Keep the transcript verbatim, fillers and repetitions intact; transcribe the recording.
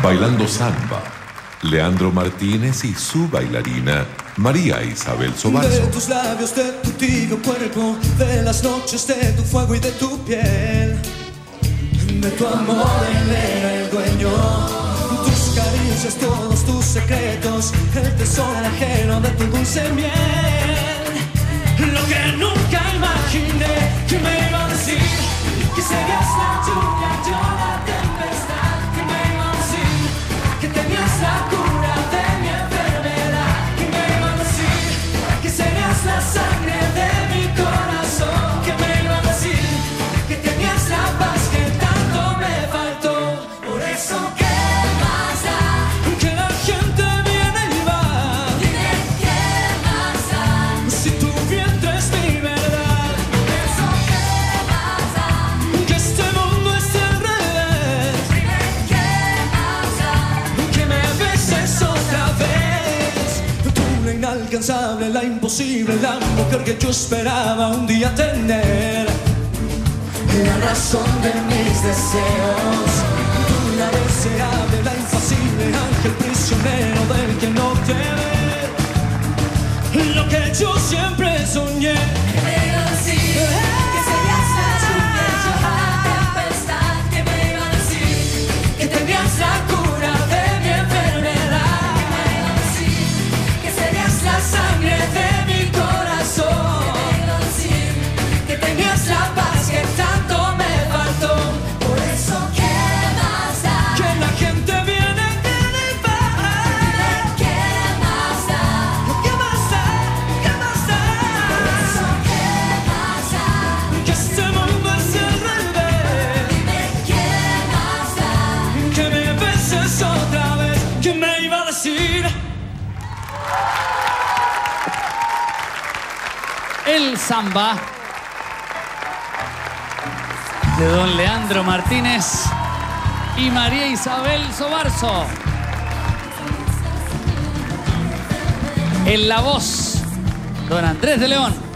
Bailando samba, Leandro Martínez y su bailarina María Isabel Sobarzo. De tus labios, de tu tibio cuerpo, de las noches, de tu fuego y de tu piel, de tu amor él era el dueño, tus caricias, todos tus secretos, el tesoro ajeno de tu dulce miel. Lo que nunca imaginé que me iba a decir, que serías la lluvia, yo la tempestad, que me iba a decir que tenías la cura de mi enfermedad, que me iba a decir que serías la sangre de mi corazón, que me iba a decir que tenías la paz que tanto me faltó. Por eso, ¿qué más da? Que la gente viene y va. Dime, ¿qué más da? Si tu vientre es mi verdad. Por eso, ¿qué más da? Que este mundo es al revés. Dime, ¿qué más da? Que me beses otra vez. Tú, la inalcanzable, la imposible, la mujer que yo esperaba un día tener, la razón de mis deseos. Tú, la deseable, la infasible, ángel prisionero del que no te ve. Lo que yo siempre soñé. Que me iba a decir que serías la lluvia, yo la tempestad. Que me iba a decir que tenías la cura de mi enfermedad. Que me iba a decir que serías la sangre de mi corazón. Que me iba a decir que tenías la paz que tanto me faltó. Por eso, ¿qué más da? Que la gente viene, viene y va. Dime, ¿qué más da? ¿Qué más da? ¿Qué más da? Por eso, ¿qué más da? Que este mundo es al revés. Dime, ¿qué más da? Que me beses otra vez. ¿Qué me iba a decir? El samba de don Leandro Martínez y María Isabel Sobarzo. En la voz, don Andrés de León.